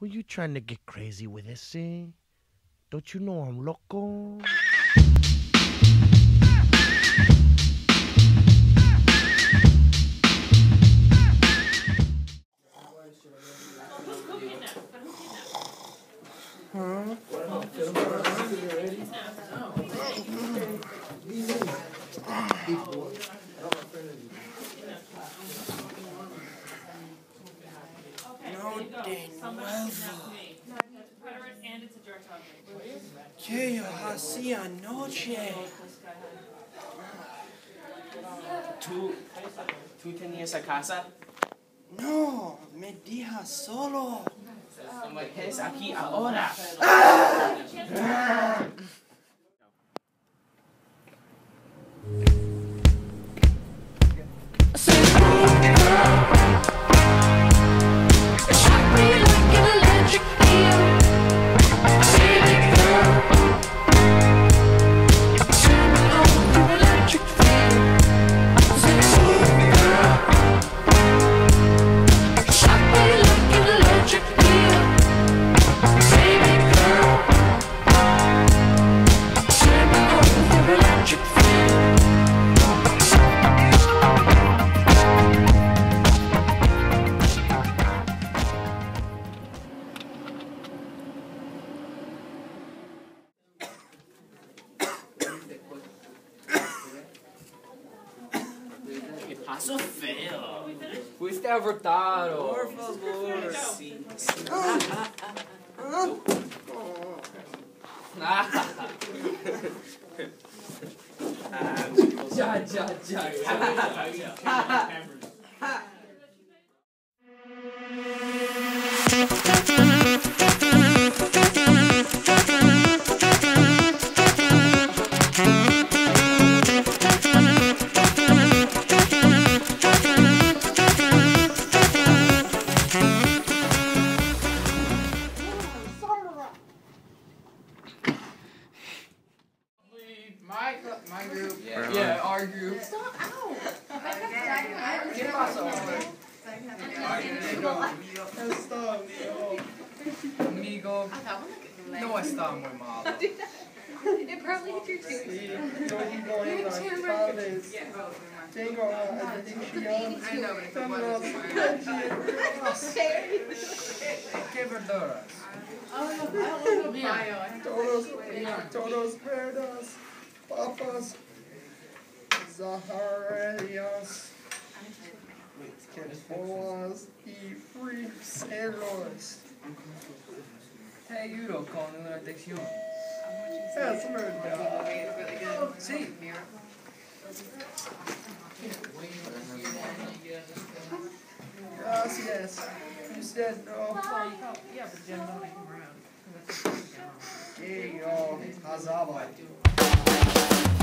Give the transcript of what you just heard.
Who you trying to get crazy with this, eh? Don't you know I'm loco? Huh? ¿Qué yo hacía anoche? ¿Tú tenías a casa? No, me dejas solo. Es aquí ahora. ¿Qué pasó, feo? Fuiste abortado. Por favor. Sí. Ya. My group. Yeah, our group. Stop out. ¿Qué pasó? Amigo, no está muy malo. It probably hit your tooth. Tengo adicción. I know, but ¿Qué verduras? Todos verdes, papas, zaharillas, bolas y friceros. Te ayudo con una adicción. Es verdad. Sí. Gracias. Usted no. Que yo hazaba.